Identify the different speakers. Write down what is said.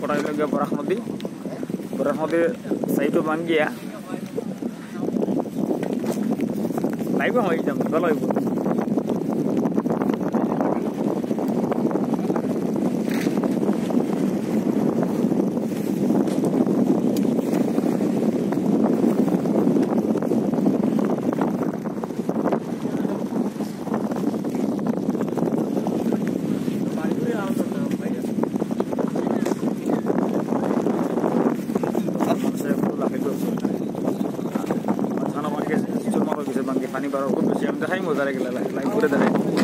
Speaker 1: পড়াই লাগে বরাক নদীর সাইডও ভাঙ্গিয়া লাইভ হয়ে যাম ভালো হইব पानी बार खूब बेसि हम देखाई मजा लाइक पूरे देखाई